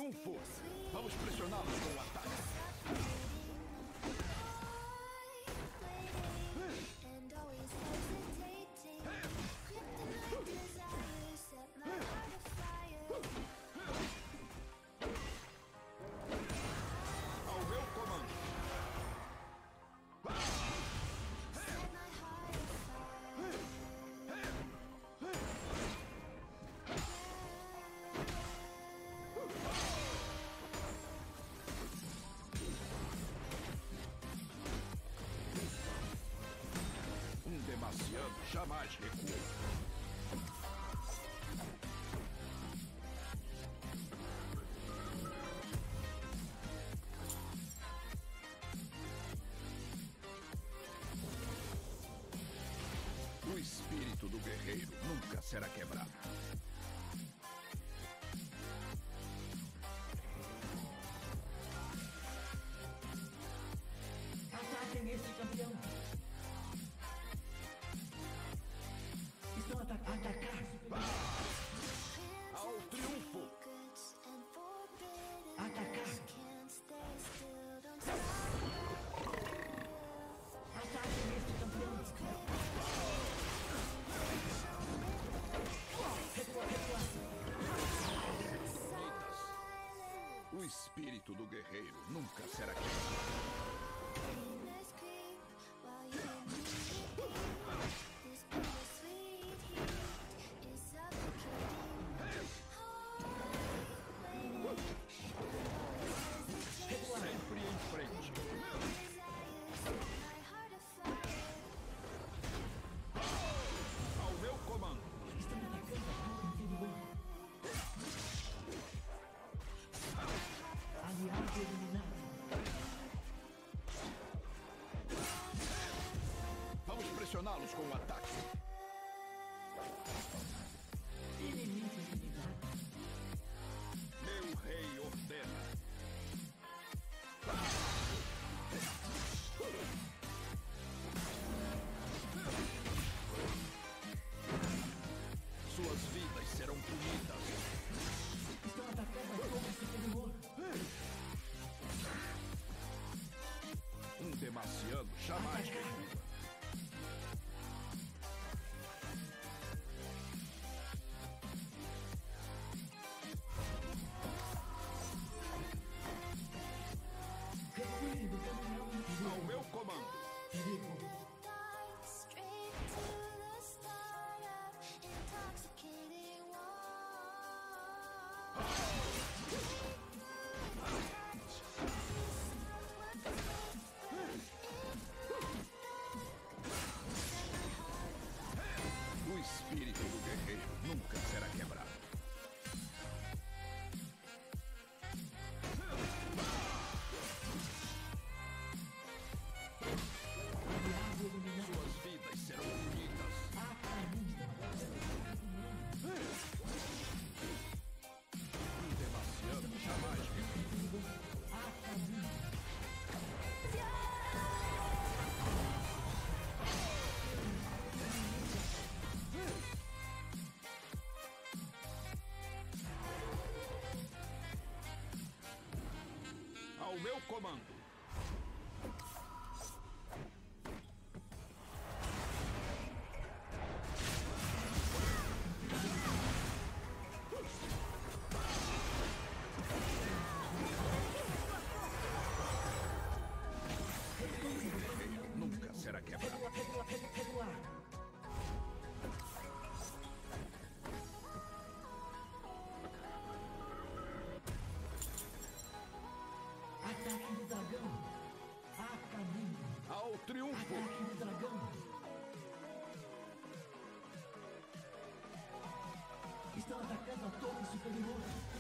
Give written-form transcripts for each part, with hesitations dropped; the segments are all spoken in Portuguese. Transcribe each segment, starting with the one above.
triunfo! Vamos pressioná-los com o ataque! Ao meu comando! Demaciano jamais recua. O espírito do guerreiro nunca será quebrado. Ataquem este campeão! Estão atacando. Ao triunfo! Atacar! Ataquem este campeão! Recua, recua! O espírito do guerreiro nunca será quebrado. Sempre em frente. Ao meu comando. Estão atacando a parte inferior. Aliado eliminado. Vamos pressioná-los com o ataque. Inimigo eliminado. Meu rei ordena. Suas vidas serão punidas. Estão atacando a torre superior. Um demaciano jamais recua. Recuem do caminhão inferior. Ao meu comando. Perigo. O espírito do guerreiro nunca será quebrado. Suas vidas serão punidas. Um demaciano jamais recua. Ao meu comando. Nunca será quebrado. Regular. Ataque do dragão. A caminho. Ao triunfo. Ataque do dragão. Estão atacando a torre superior.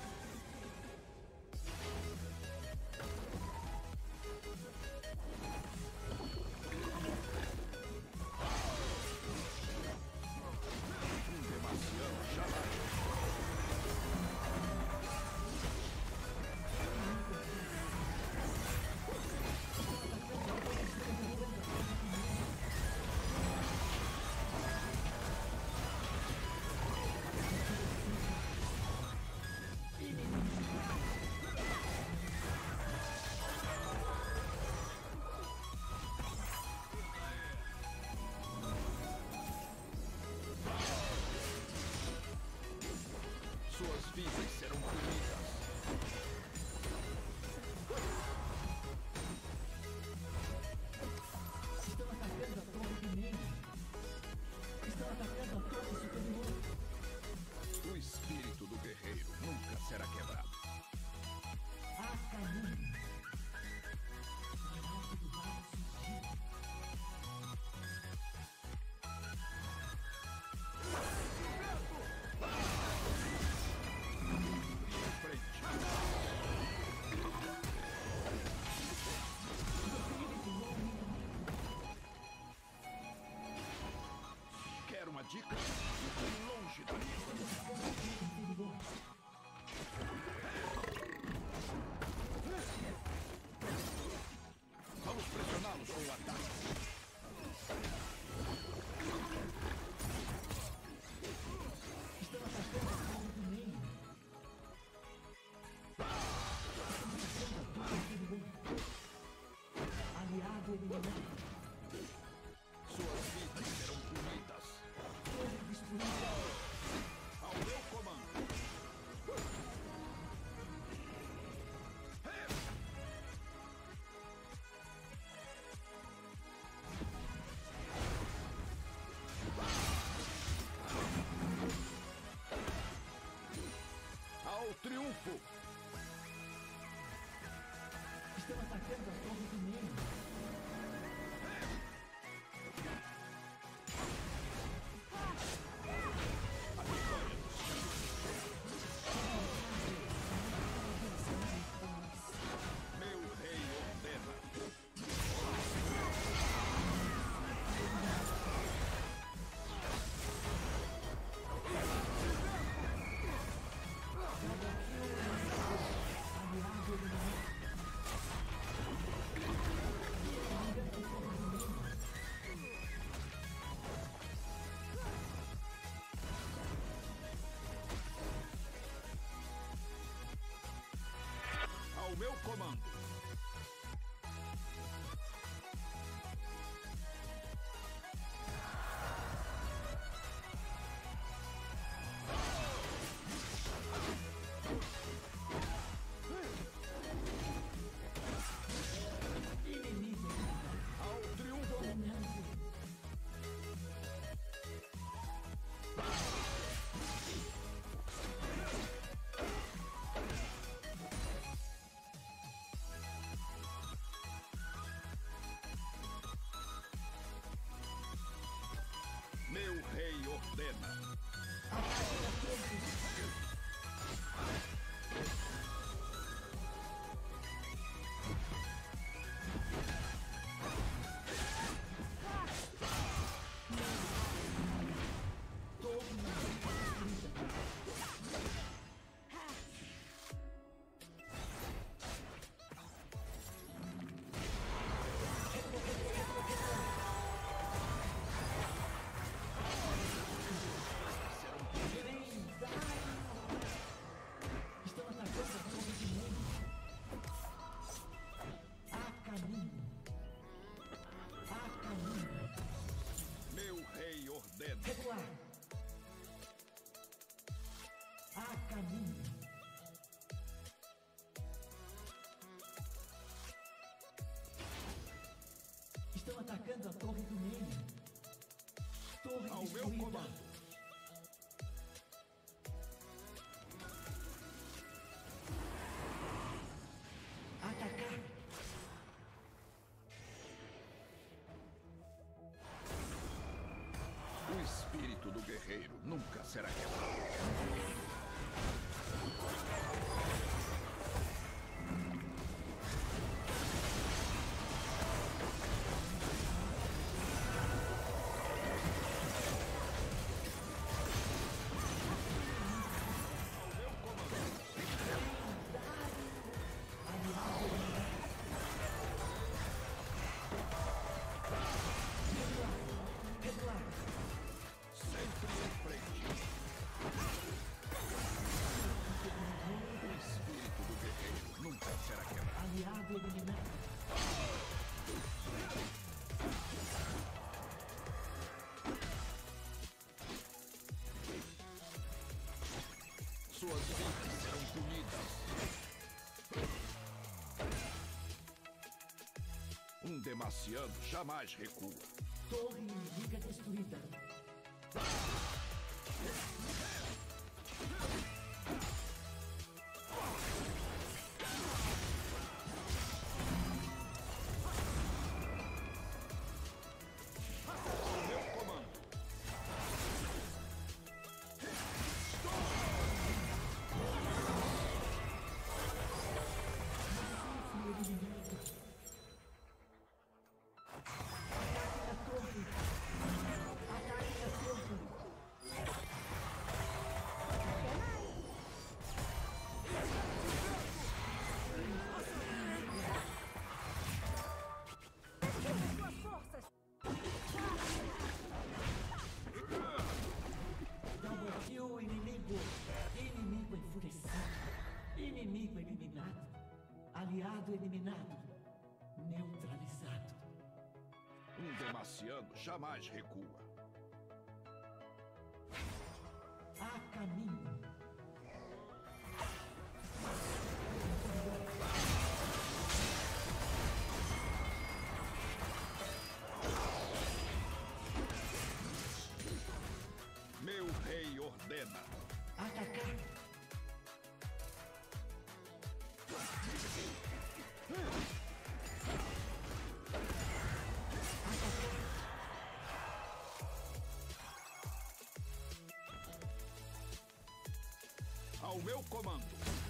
Demaciano jamais. atacando a torre do meio. Meu rei ordena. Aliado eliminado. Ao meu comando. Inimigo Ao triunfo. dominante. Meu rei ordena. Ataque a torre. Estão atacando a torre do meio. Há caminho. Há caminho. Meu rei ordena. Recuar. Há caminho. Estão atacando a torre do meio. Torre Ao meu destruída. comando. Atacar. O espírito do guerreiro nunca será quebrado. Recuar. Sempre em frente. O espírito do guerreiro nunca será quebrado. Aliado eliminado. Suas vidas serão punidas. Um demaciano jamais recua. Torre inimiga destruída. Ao meu comando. Eliminado. Ataque a torre. Ataque a torre. Double kill inimigo. Inimigo enfurecido. Inimigo eliminado. Aliado eliminado. Neutralizado. Um demaciano jamais recua. Há caminho. Meu rei ordena. Atacar. meu comando.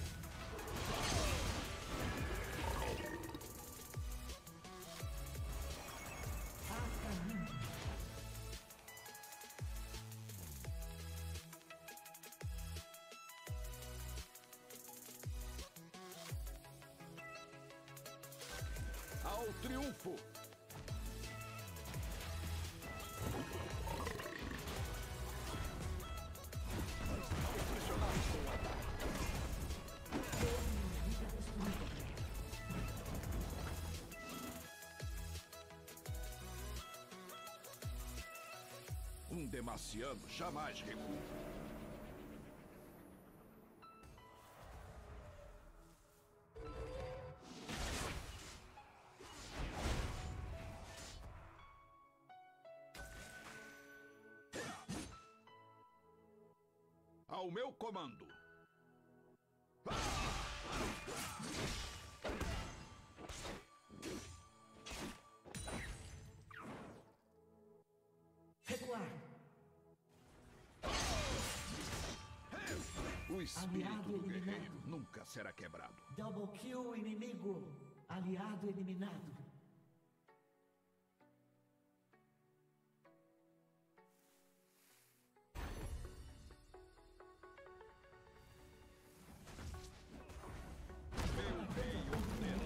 Ao triunfo! Um demaciano jamais recua. Ao meu comando. Recuar. O espírito Aliado do guerreiro eliminado. nunca será quebrado. Double kill inimigo. Aliado eliminado. Meu rei ordena.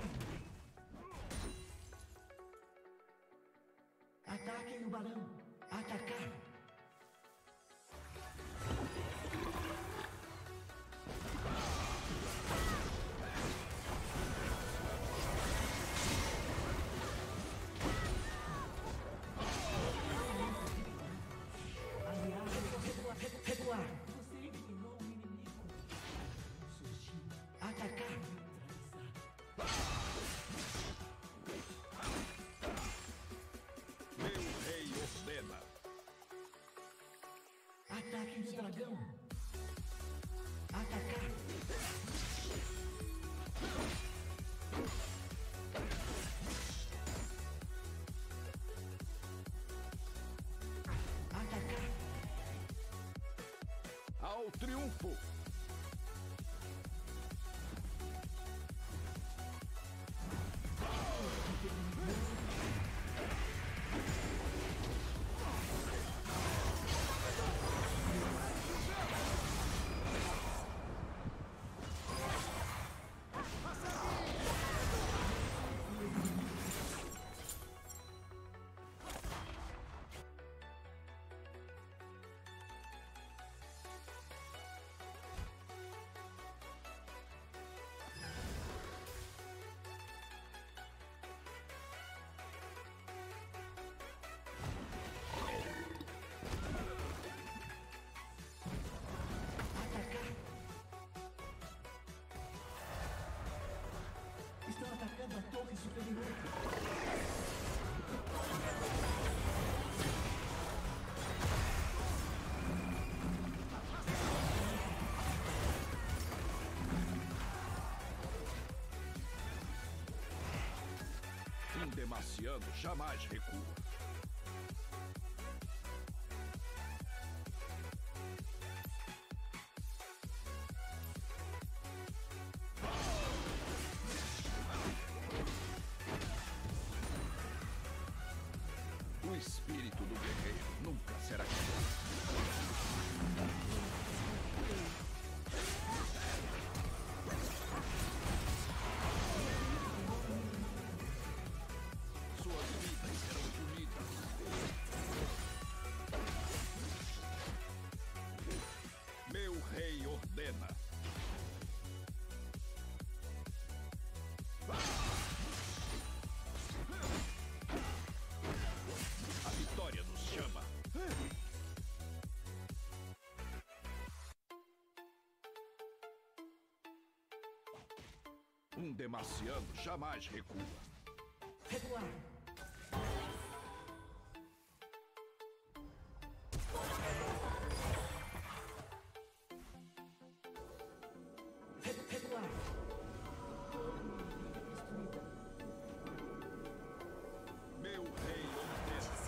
Ataquem o barão. Atacar. Aliado recuar. Recuar. Você eliminou o inimigo. Surgiu. Atacar. Meu rei ordena. Ataquem o dragão. Atacar. Atacar. Ao triunfo! Atacar. Estão atacando a torre superior. Um demaciano jamais recua. O espírito do guerreiro nunca será quebrado. Suas vidas serão punidas. Meu rei ordena. A vitória nos chama. Um demaciano jamais recua. Recuar. Recuar. Destruída. Meu rei ordena.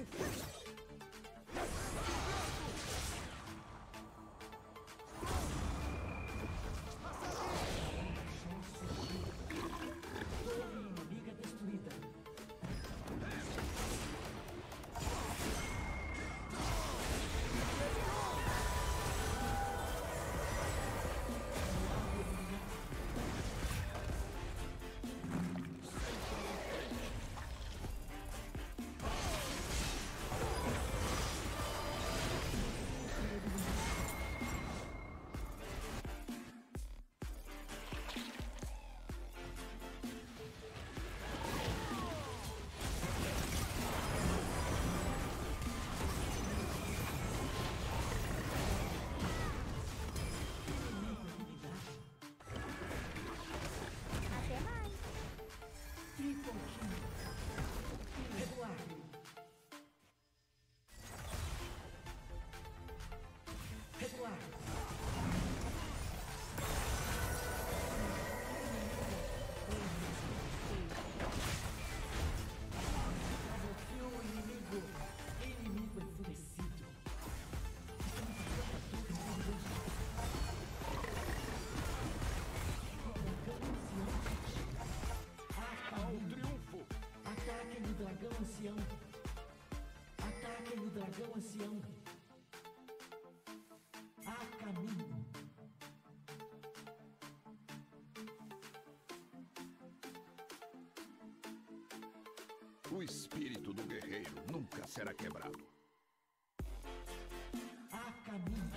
Ataquem o dragão ancião. A caminho. O espírito do guerreiro nunca será quebrado. A caminho.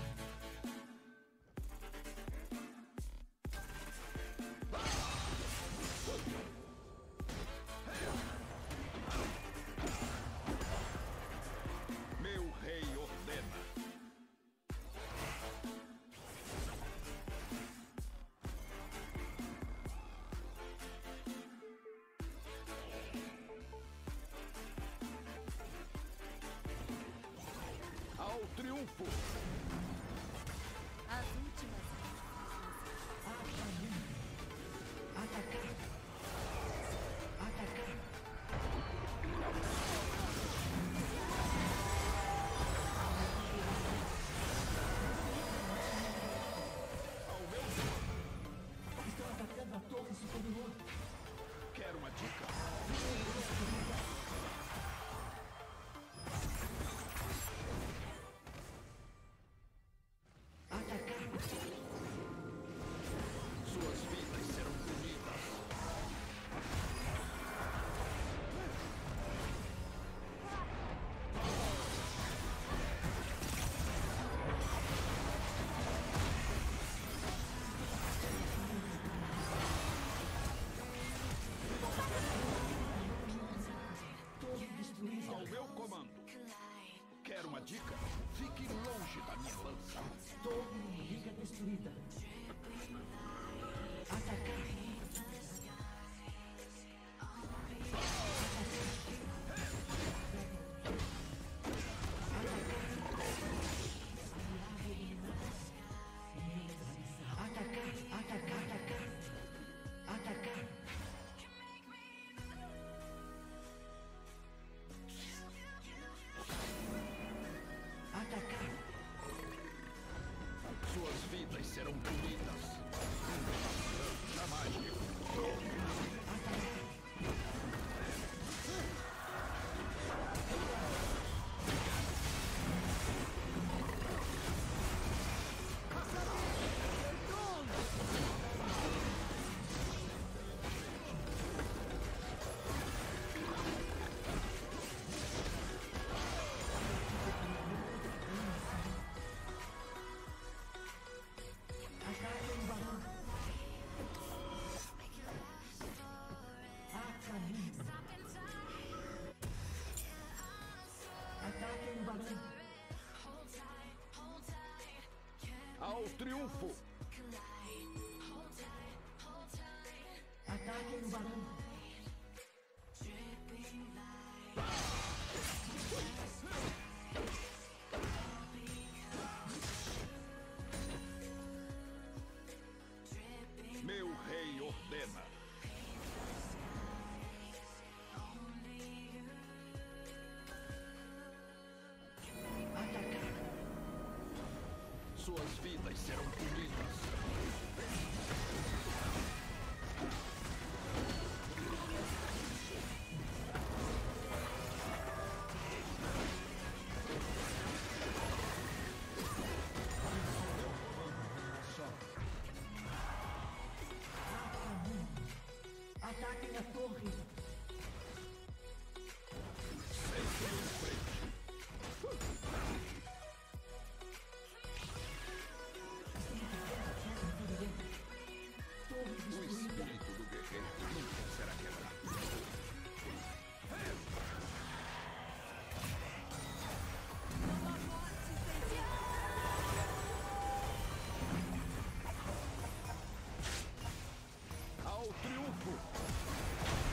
Meu rei ordena. Ao triunfo! As últimas. A caminho. Atacar. Atacar. Estão atacando a torre superior. Quer uma dica? Atacar. Suas vidas serão punidas. Torre destruída. Ao meu comando. Quer uma dica? Fique longe da minha lança. Torre inimiga destruída. Atacar. Atacar. Atacar. Atacar. Atacar. Atacar. Suas vidas serão punidas. Jamais me Ataquem o barão. A caminho. Ataquem o barão. Ao triunfo! Ataquem o barão. Meu rei ordena. Suas vidas serão punidas. Ataquem a torre. Sempre em frente. Torre O destruída. espírito do guerreiro nunca será quebrado. Ao triunfo!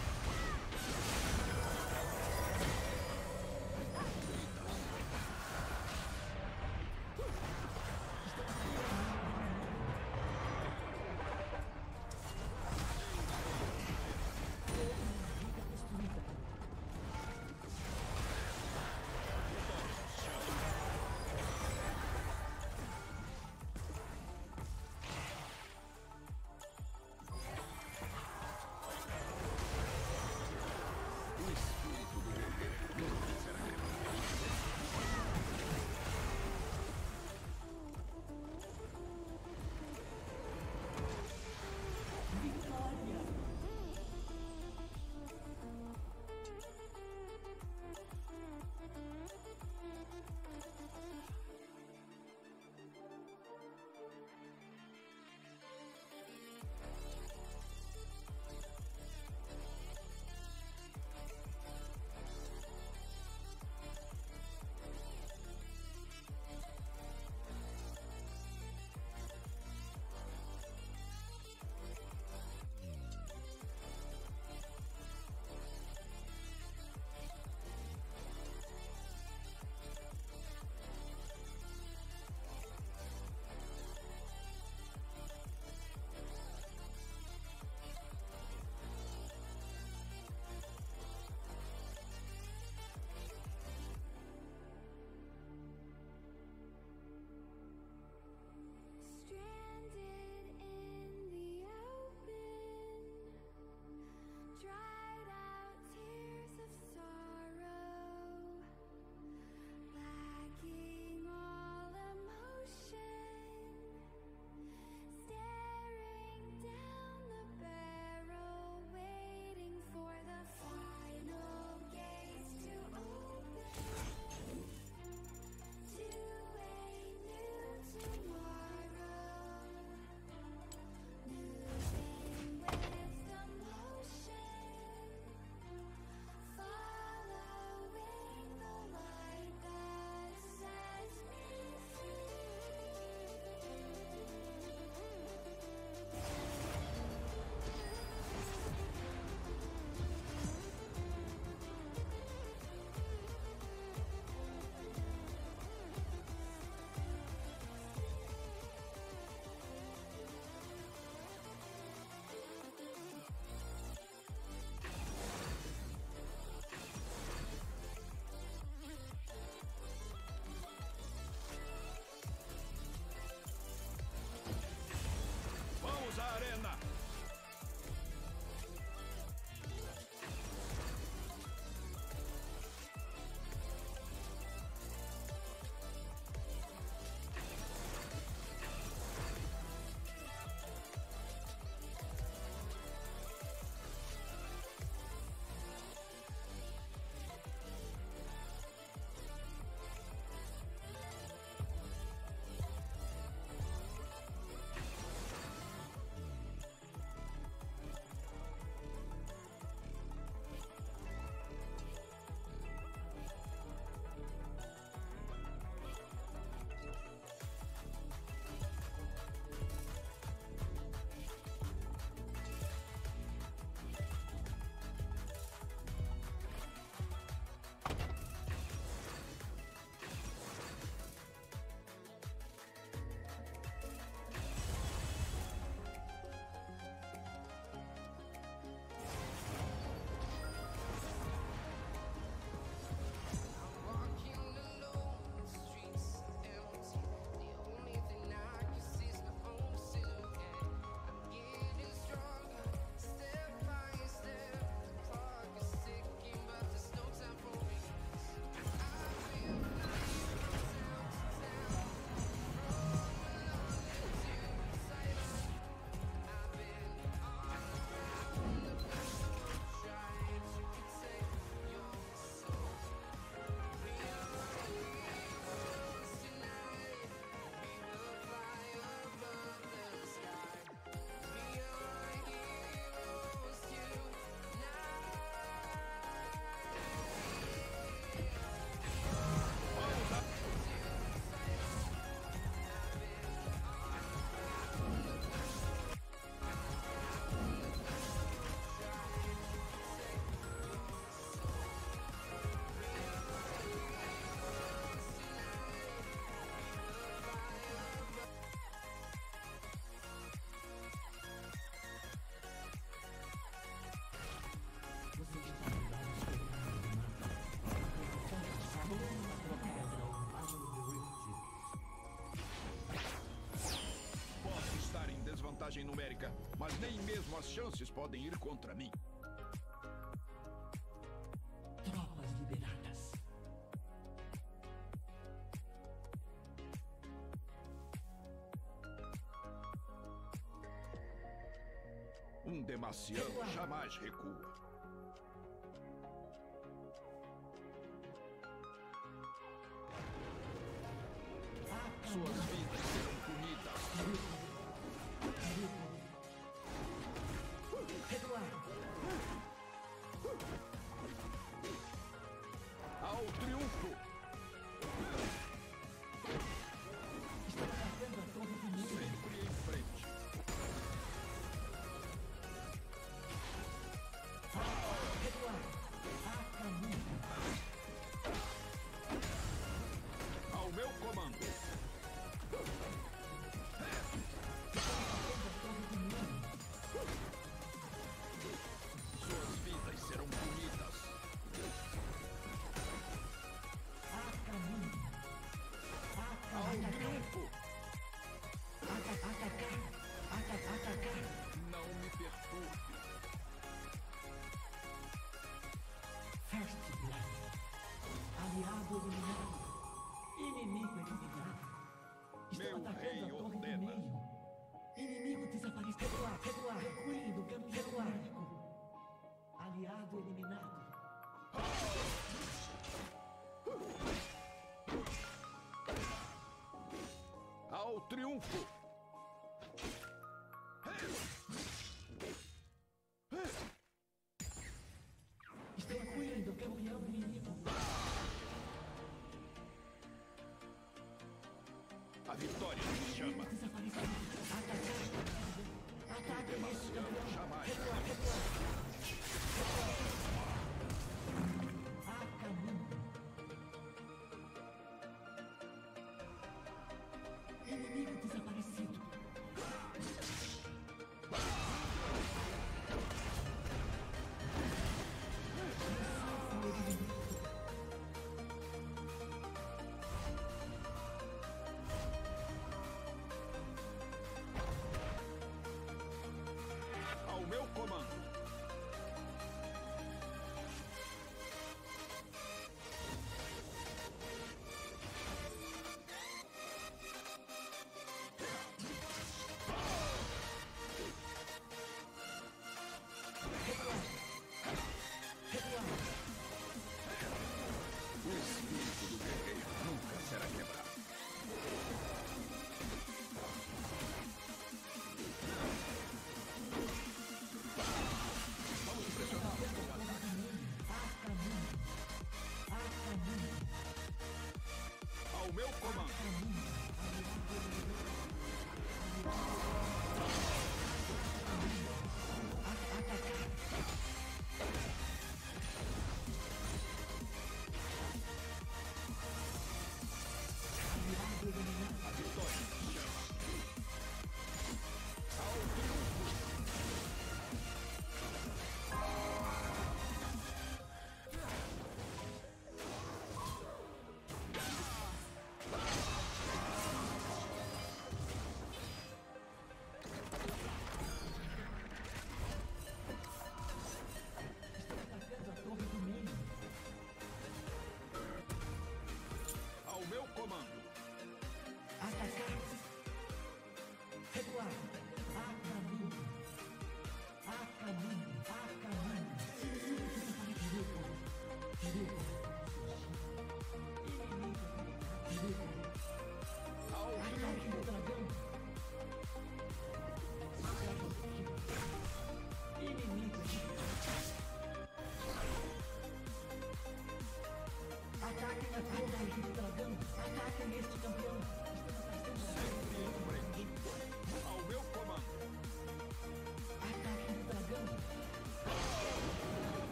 Algumas chances podem ir contra mim. Tropas liberadas. Um demaciano jamais recua. Suas vidas serão punidas. Recuar. Ao triunfo! Está atacando a torre do mundo. Sempre em frente. Recuar. A caminho. Ao meu comando.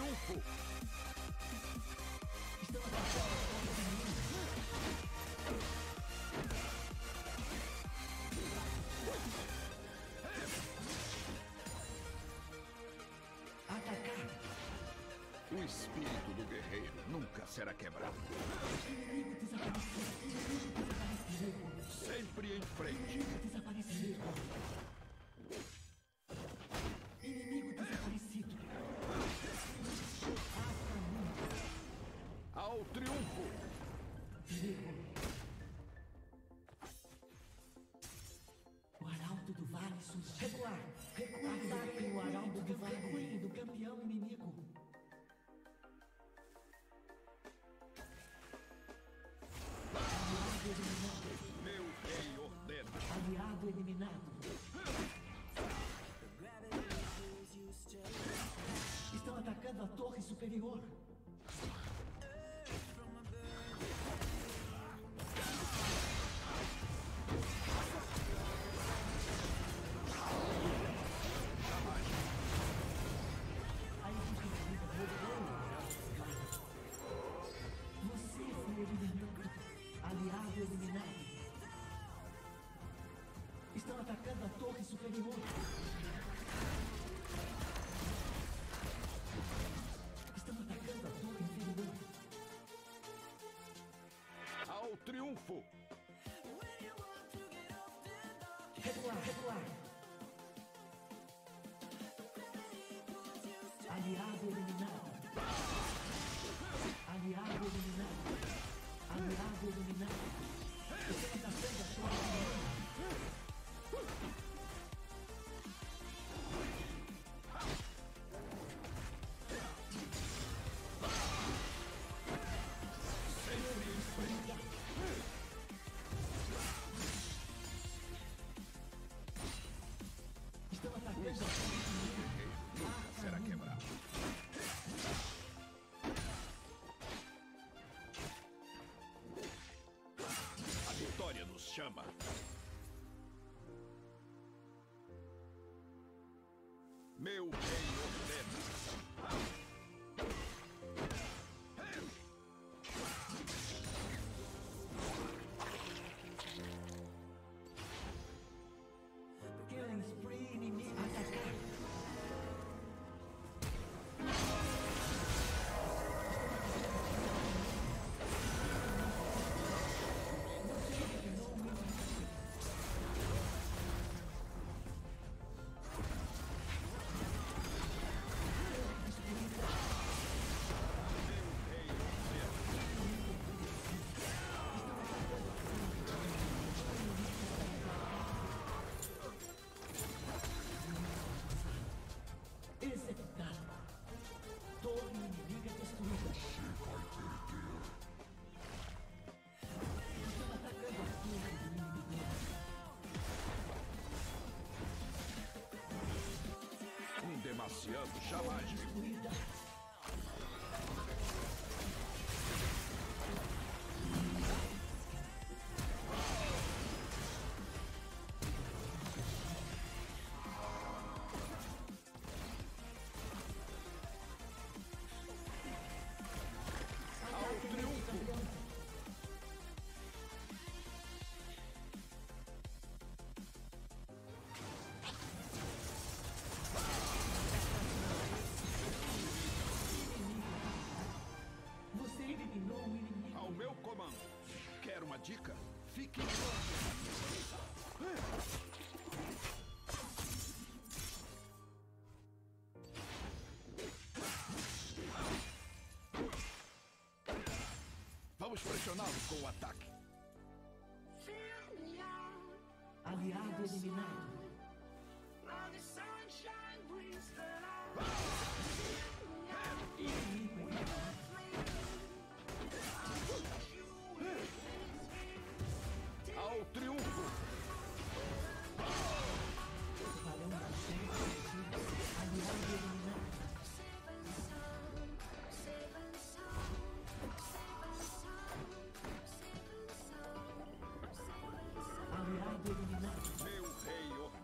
triunfo! Estão atacando a torre inimiga. Atacar! O espírito do guerreiro nunca será quebrado. Inimigo desaparecido. Inimigo desaparecido. Sempre em frente. Inimigo desaparecido. Inimigo desaparecido. Ao triunfo! Perigo. O arauto do vale surgiu. Recuar. Recuar. Ataquem o arauto do vale. Recuem do campeão inimigo. Aliado eliminado. Meu rei ordena. Aliado eliminado. Estão atacando a torre superior. A equipe inimiga roubou. Você foi eliminado. Aliado eliminado. Estão atacando a torre superior. Estão atacando a torre inferior. Ao triunfo! Recuar, recuar. Aliado eliminado. Aliado eliminado. Aliado eliminado. Estão atacando a torre inimiga. Estão atacando a torre inimiga. Nunca será quebrado. A vitória nos chama. Meu rei ordena. Killing spree inimigo. Atacar. Executado. Torre inimiga destruída. Estão atacando a torre do inimigo. Um demasiado jamais viu. Destruída. Ao triunfo! Você eliminou o inimigo. Ao meu comando. Quer uma dica? Fique pronto. Vamos pressioná-los com o ataque. Aliado eliminado. Inimigo eliminado. Ao triunfo! Barão da Serra. Aliado eliminado. Aliado eliminado. Meu rei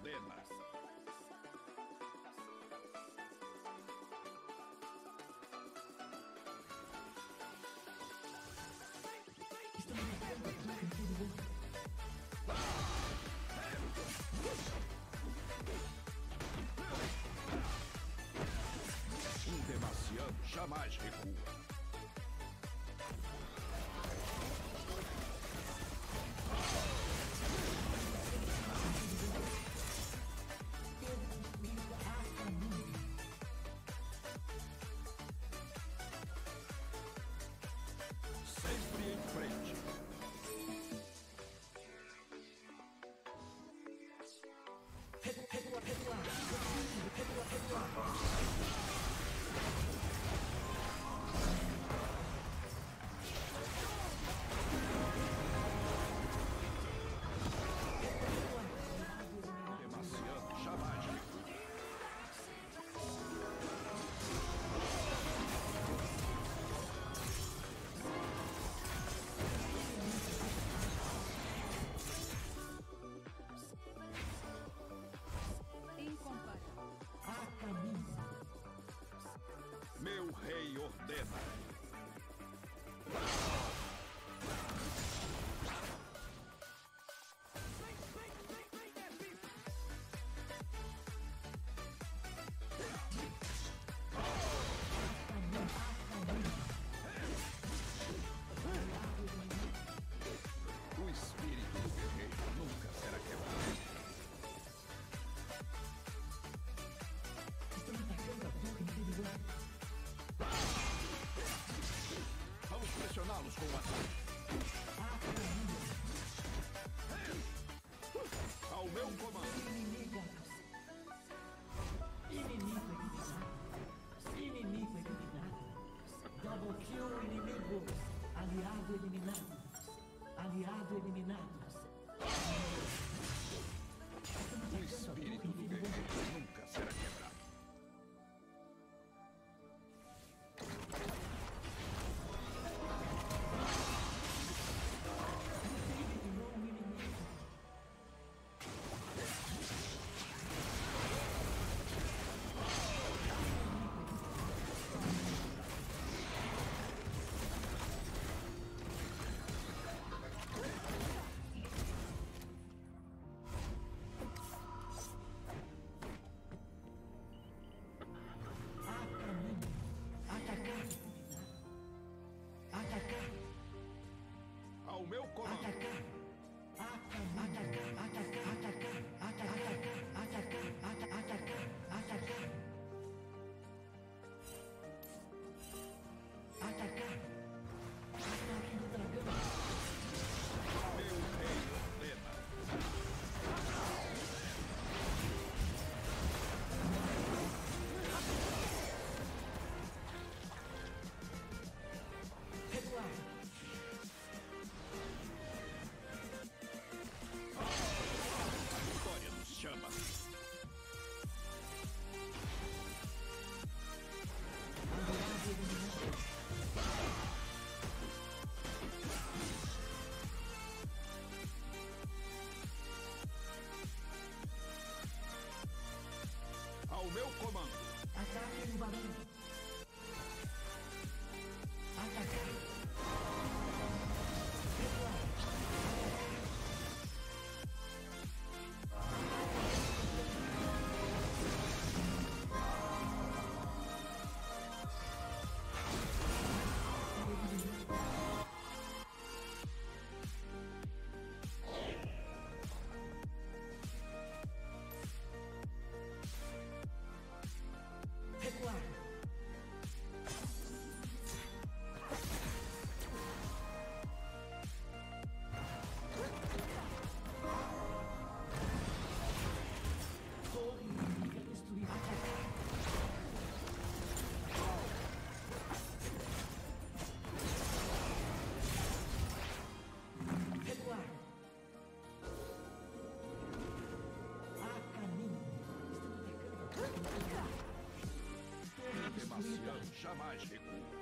jamais recua.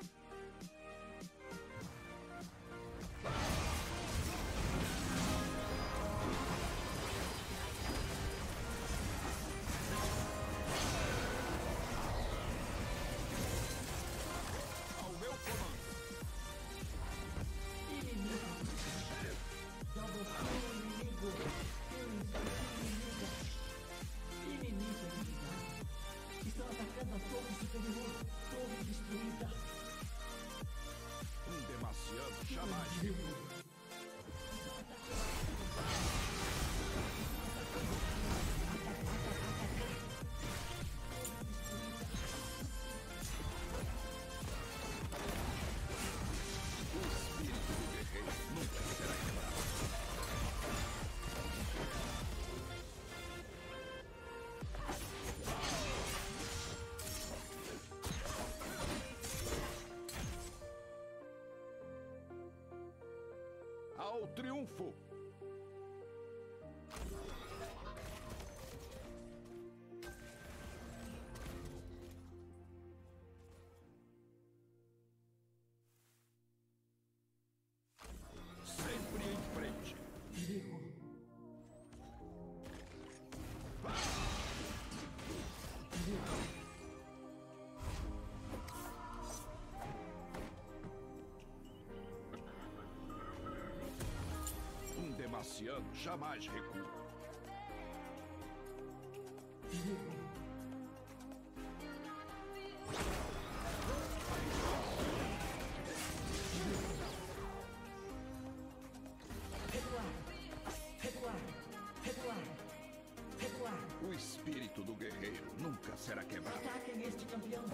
Ao meu comando. Inimigo. Double kill inimigo. Inimigo eliminado. Estão atacando a torre superior. Torre destruída. Demaciano jamais recua. O espírito do guerreiro nunca será quebrado. Ao triunfo! Sempre em frente. Perigo. Demaciano jamais recua. Perigo. Recuar. Recuar. Recuar. Recuar. O espírito do guerreiro nunca será quebrado. Ataquem este campeão.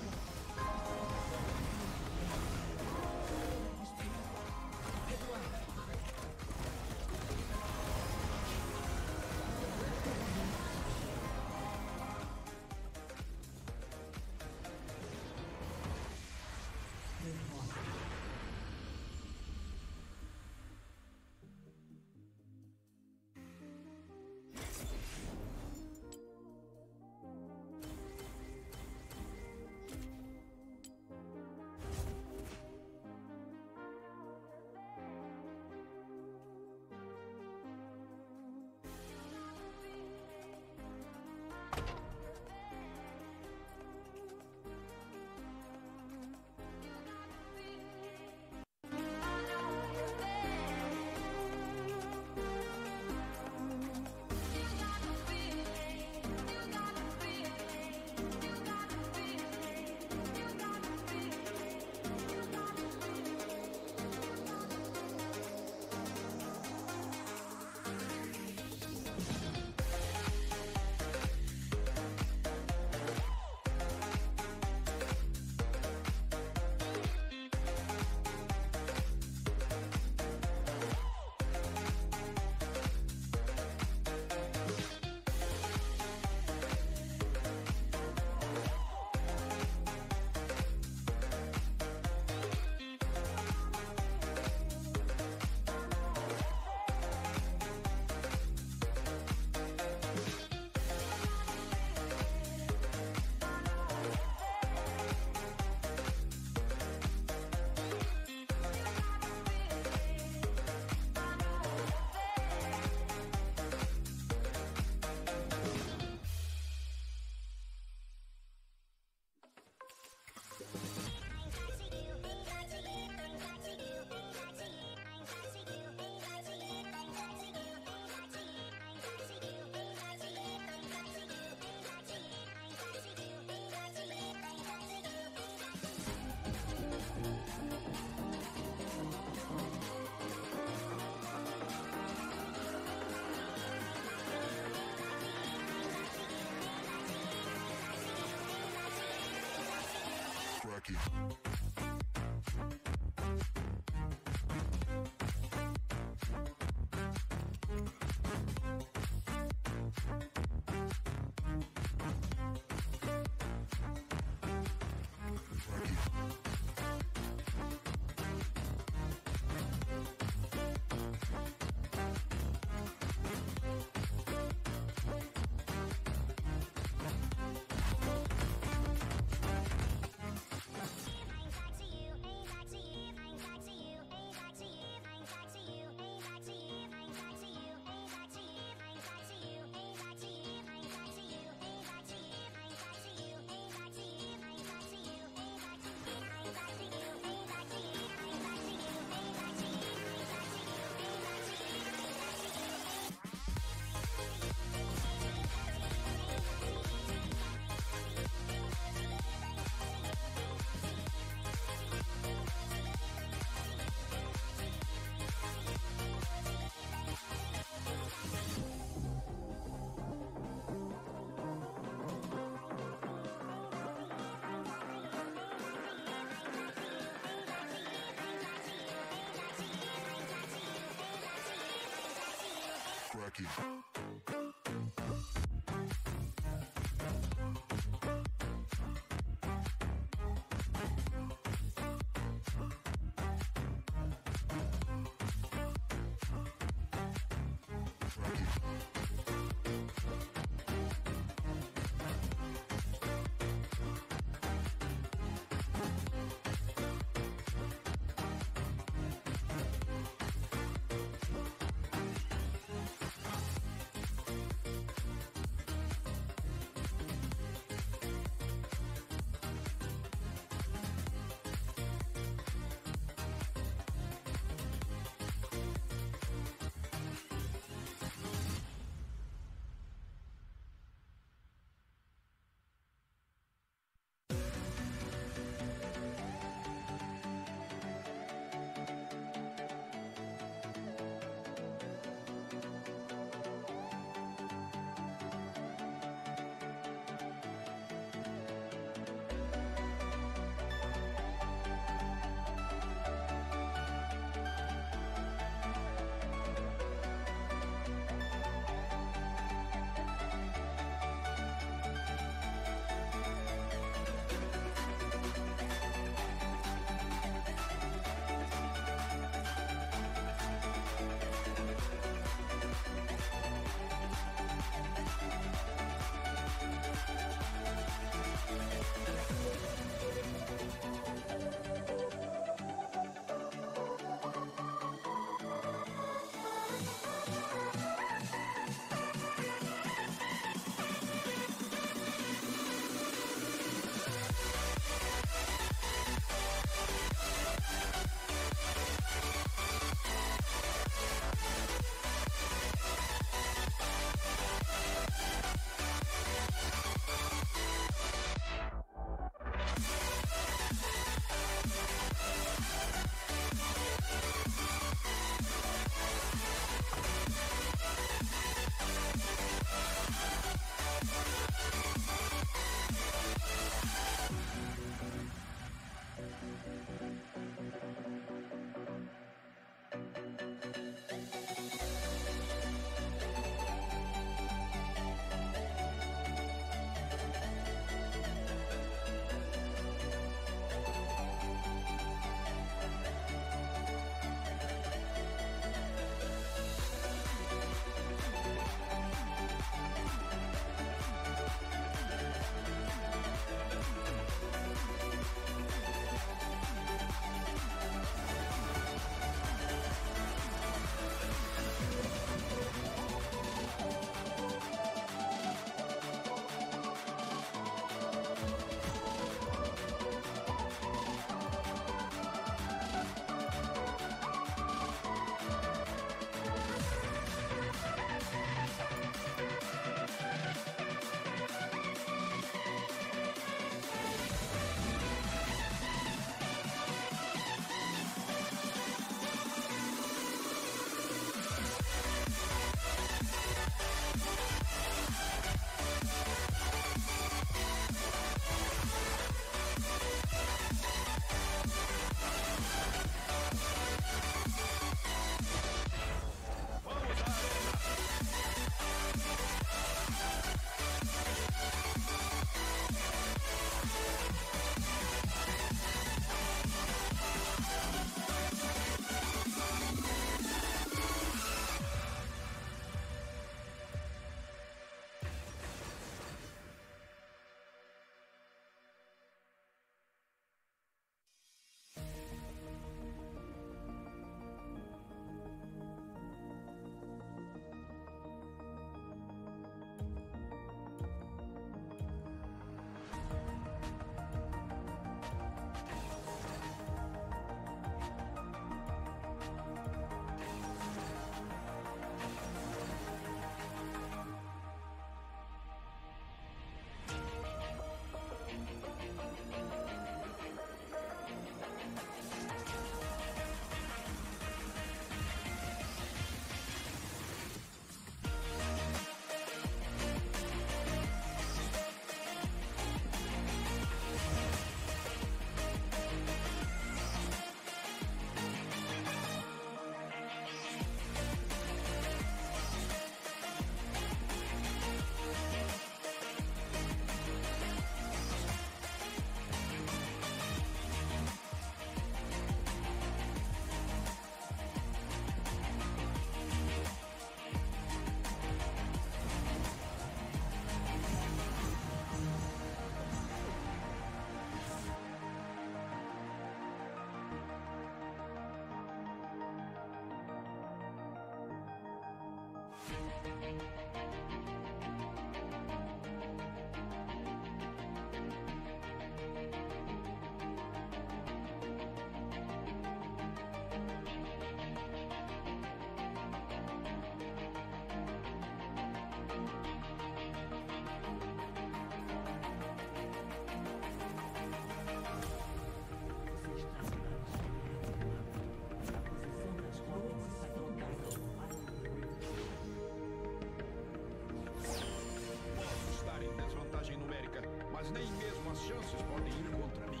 Posso estar em desvantagem numérica, mas nem mesmo as chances podem ir contra mim.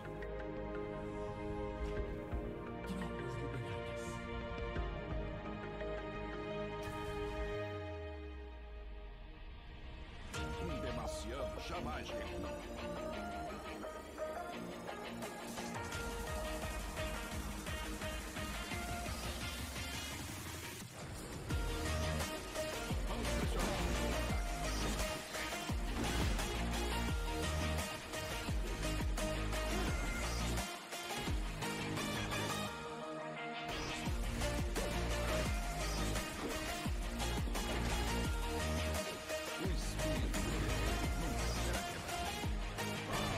Tropas liberadas. Um demaciano jamais recua. Vamos pressionar. O espírito do guerreiro nunca será quebrado.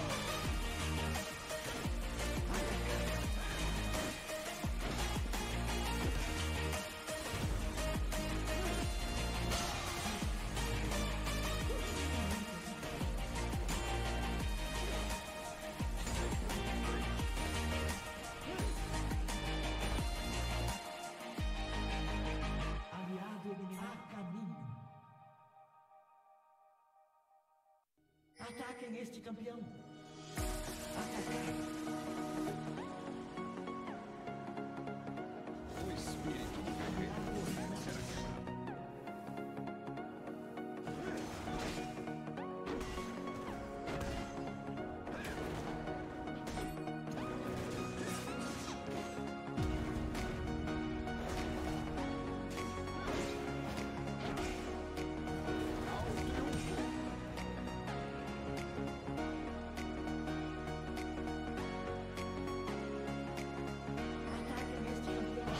Aliado eliminado. Caminho. Ataquem este campeão. O espírito do guerreiro nunca será quebrado. Ao triunfo. Ataquem este campeão.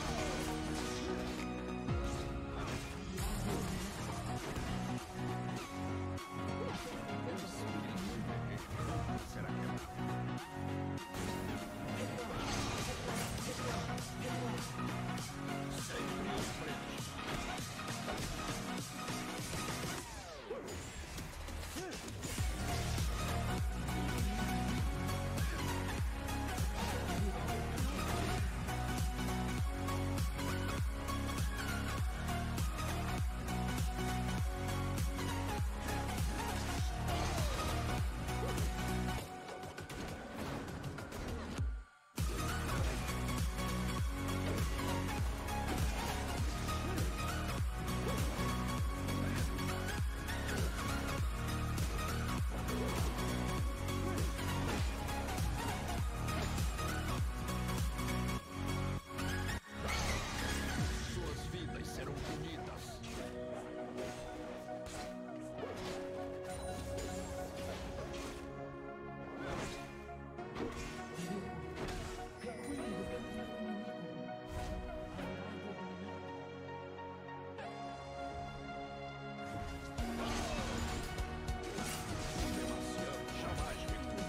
O espírito do guerreiro nunca será quebrado. Sempre à frente. Suas vidas serão punidas. Recue do campeão inimigo. Aliado eliminado. Um demaciano jamais recua.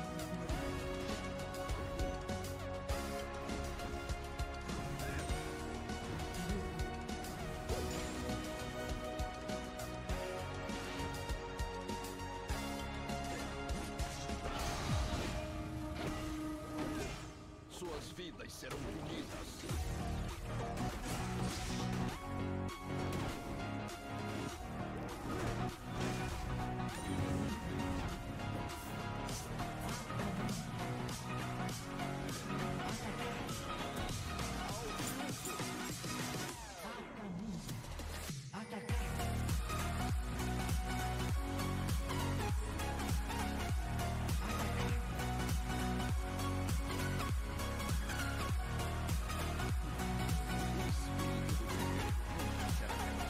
Suas vidas serão punidas. A caminho. Atacar. O espírito do guerreiro nunca será quebrado.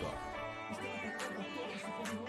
Estão atacando a torre superior.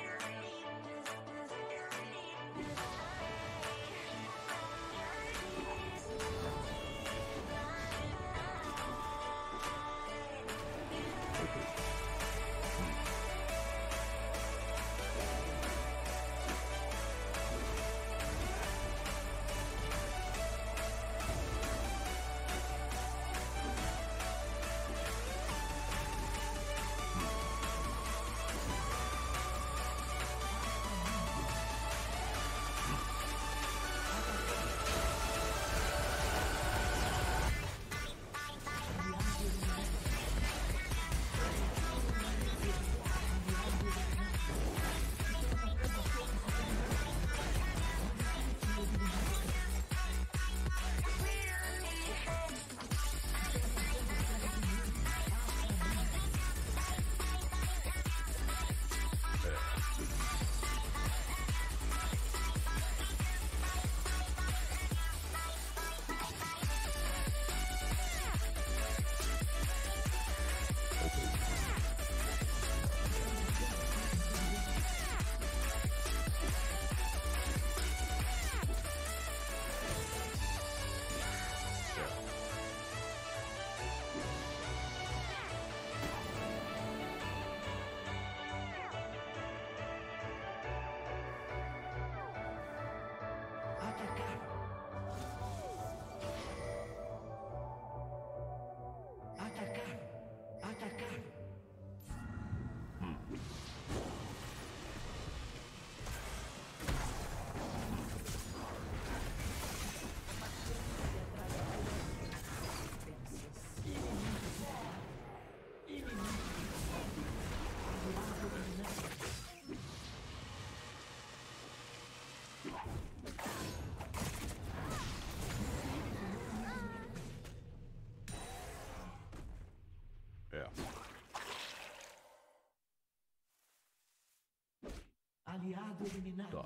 Aliado eliminado.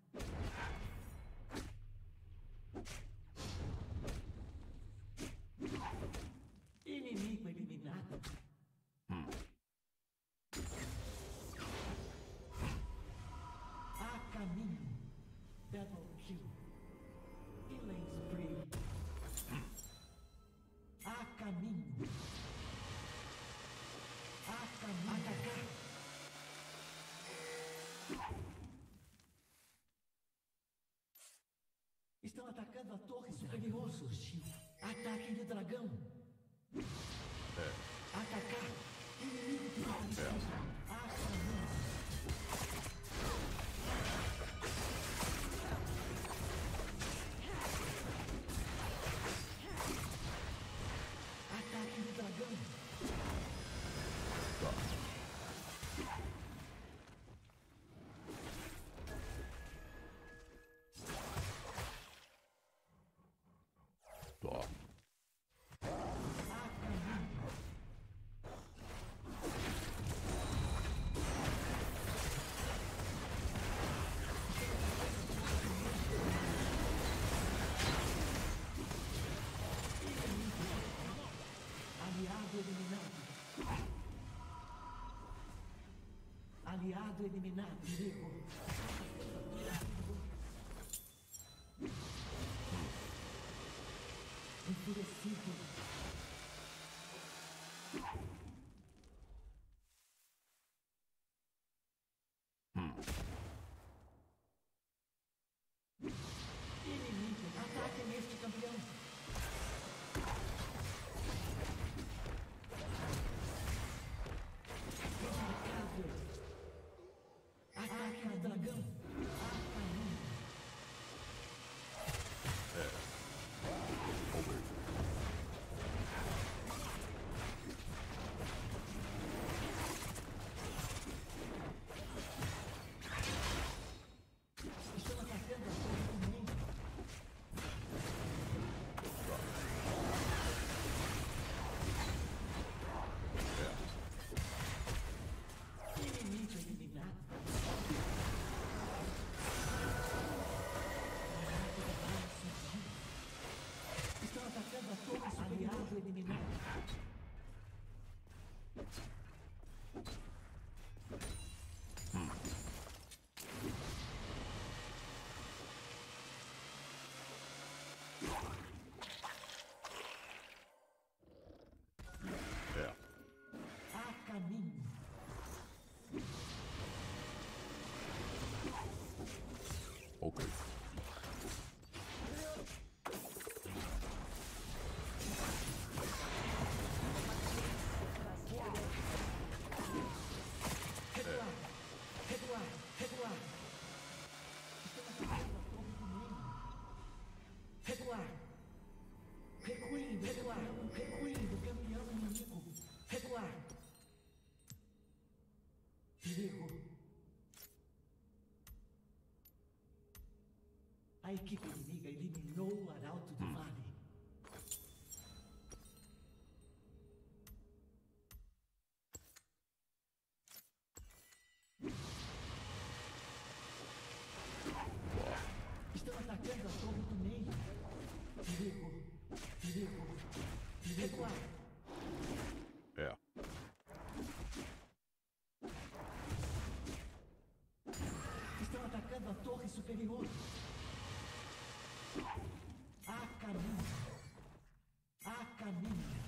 Inimigo eliminado. A caminho. Double kill. Killing spree. A caminho. A caminho. Atacar. Estão atacando a torre superior, surgiu. Ataque de dragão. Atacar. Inimigo que precisa. Ataque de dragão. Aliado eliminado, inimigo. Enfurecido. Inimigo, ataque neste campeão. Ataque no dragão. Estão atacando a torre do mundo. Inimigo eliminado. Estão atacando a torre superior. Aliado eliminado. A equipe inimiga eliminou o Arauto do Vale. Estão atacando a torre do meio. Perigo. Perigo. Perigo. É. Estão atacando a torre superior. A caminho. A caminho.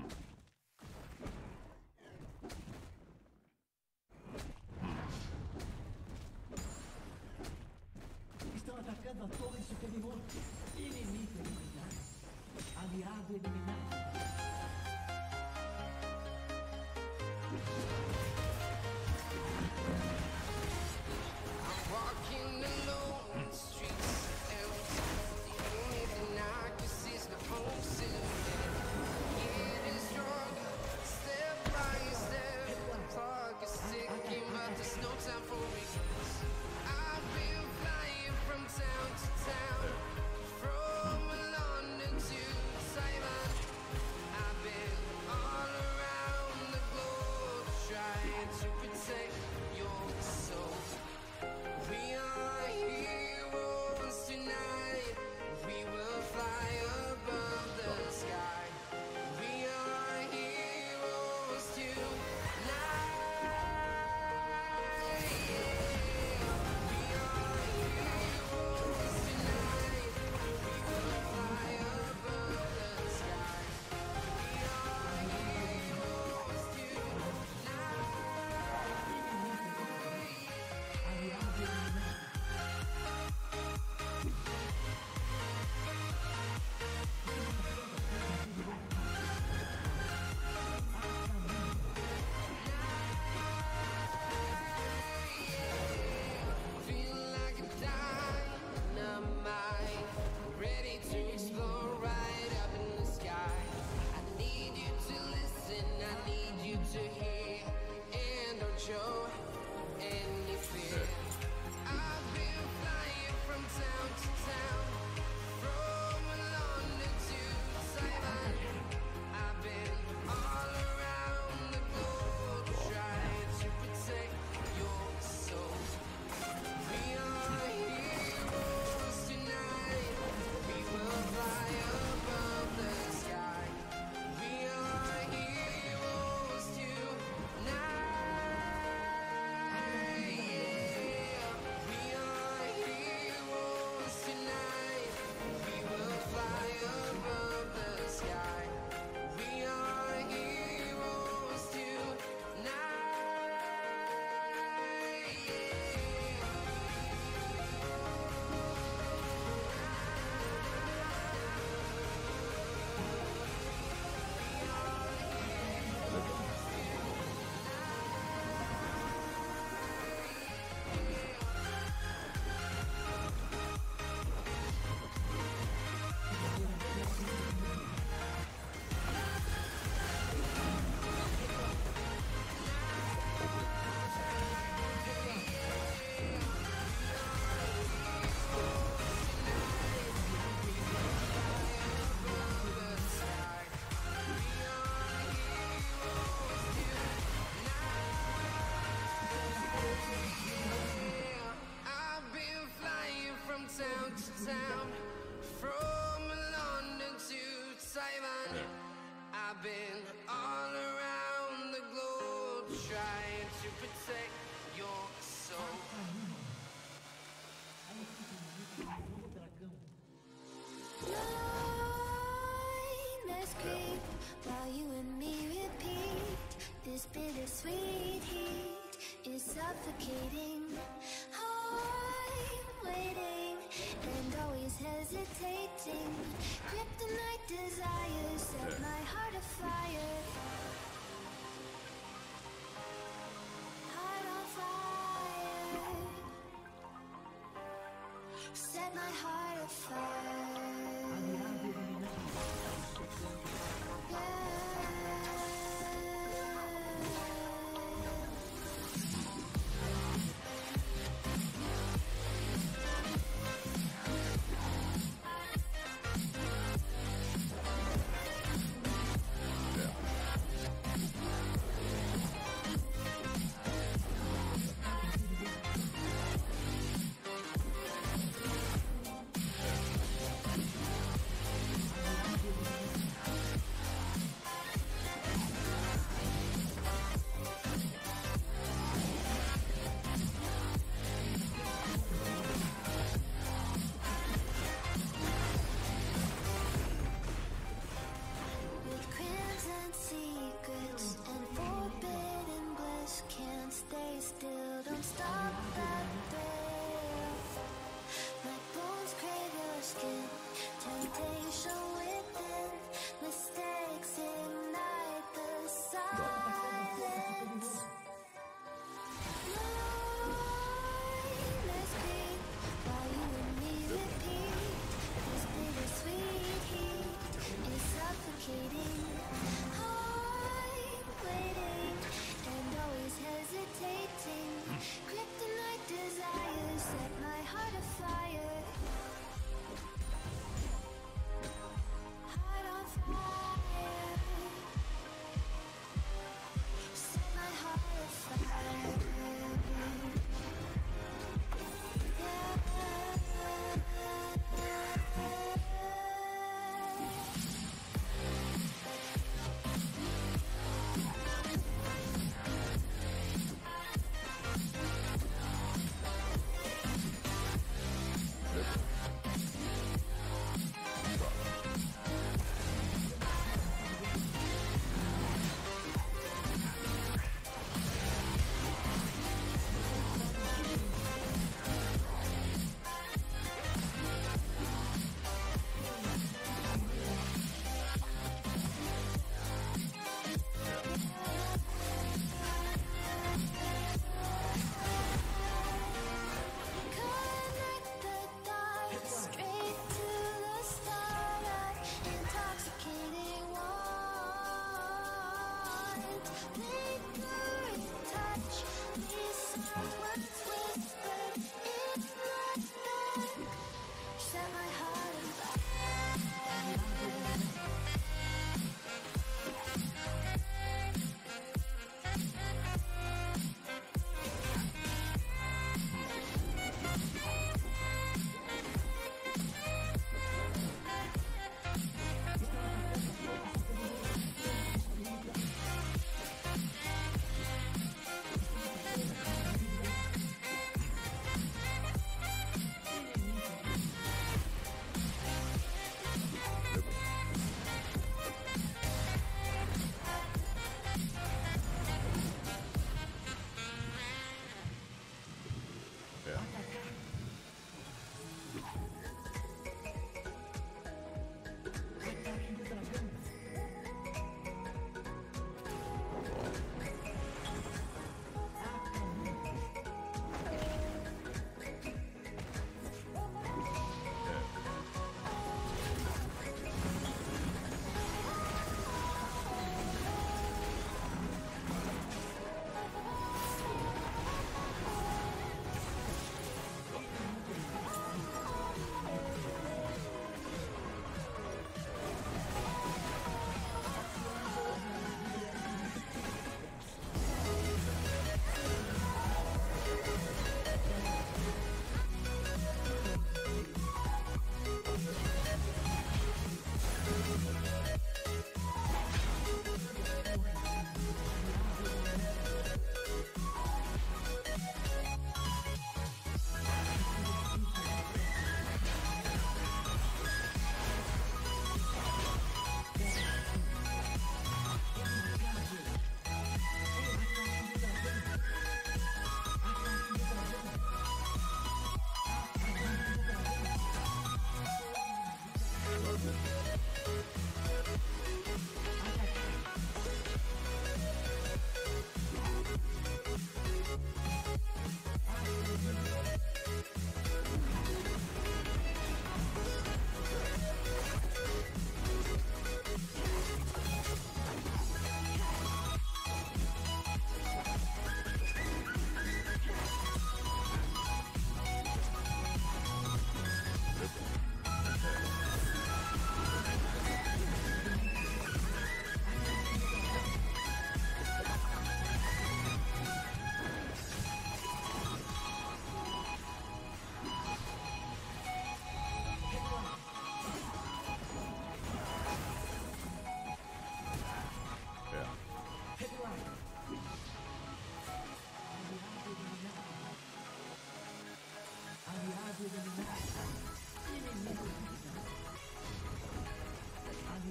Estão atacando a torre superior. Inimigo eliminado. Aliado eliminado. Walking alone, the streets empty. The only thing I can see is my own silhouette. Getting stronger, step by step. Clock is ticking, but there's no time for regrets. I've been flying from town to town, from London to Taiwan. I've been all around the globe, trying to protect your soul. We are heroes tonight. We will fly above the sky. We are heroes tonight. We are heroes tonight. We will fly above the sky. We are heroes tonight. Aliado eliminado. Feel like a dynamite, ready to explore right up in the sky. I need you to listen, I need you to hear, and don't show any fear. I've been flying from town to town, from London to Taiwan. I've been all around the globe, trying to protect your soul. We are heroes tonight. We will fly above the sky. We are heroes tonight. We are heroes tonight. We will fly above the sky. We are heroes I've been flying from town to town, from London to Taiwan. I've been all around the globe, trying to protect your soul. A equipe inimiga eliminou o dragão. Nightmares creep while you and me repeat. This bittersweet heat is suffocating. I'm waiting and always hesitating. Kryptonite desires set my heart afire. Heart on fire. Set my heart afire. Aliado eliminado. Yeah.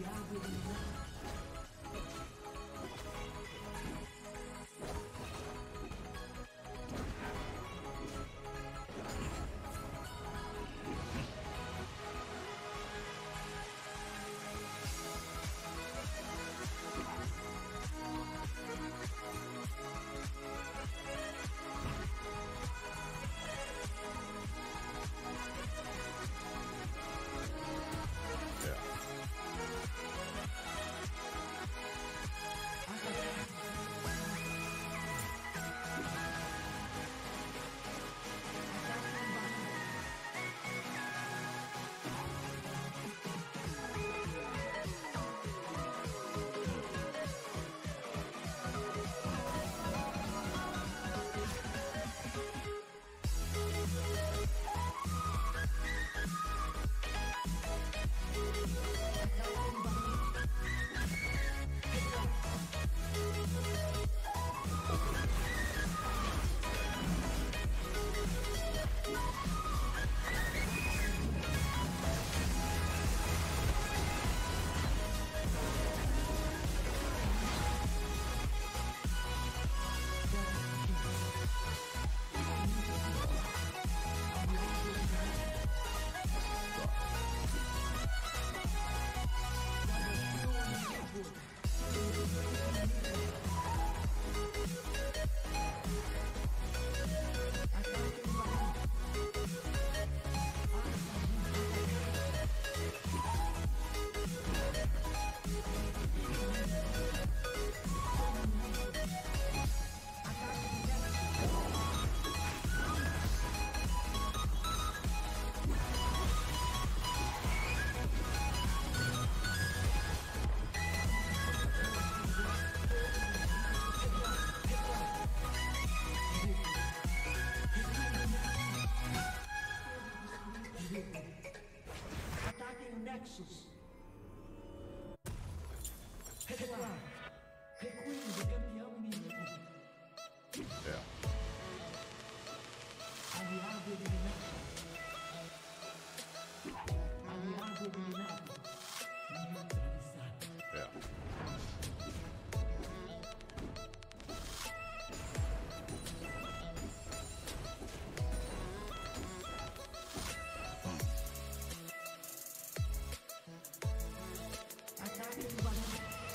Aliado eliminado. Ataquem o Nexus. Recuar. Recuem do campeão inimigo. É. Aliado eliminado. Aliado eliminado. Neutralizado. É. Ataquem o barão.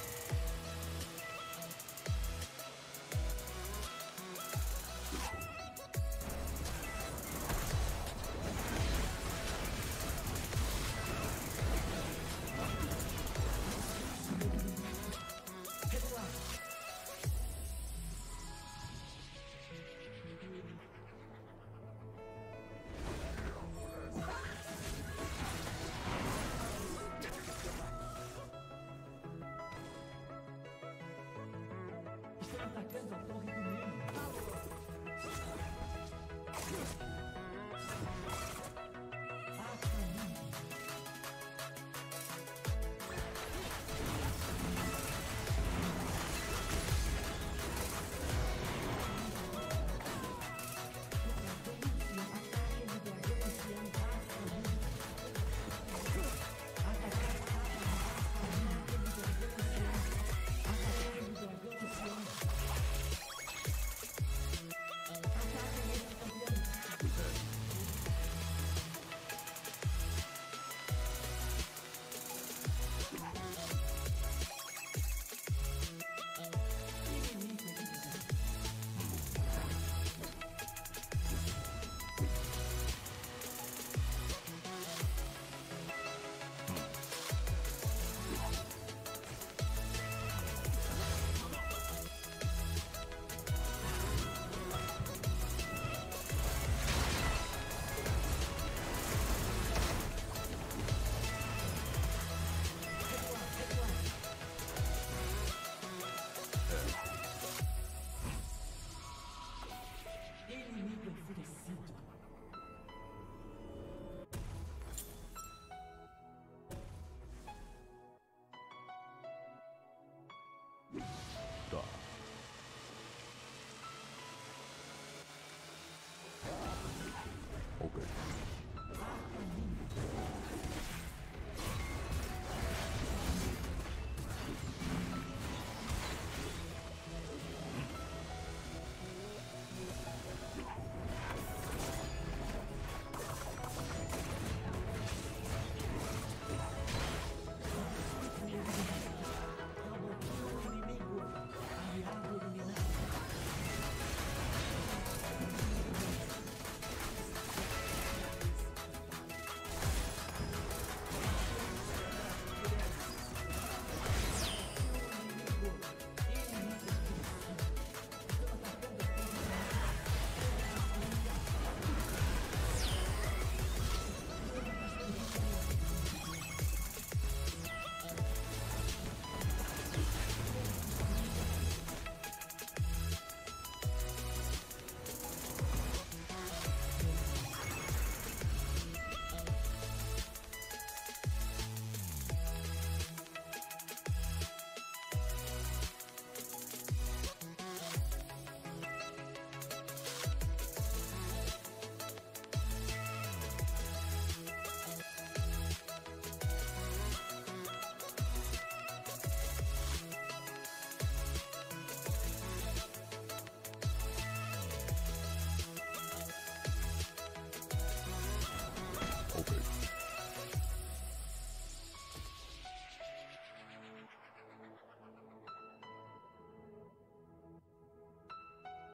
Recuar. Estão atacando a torre do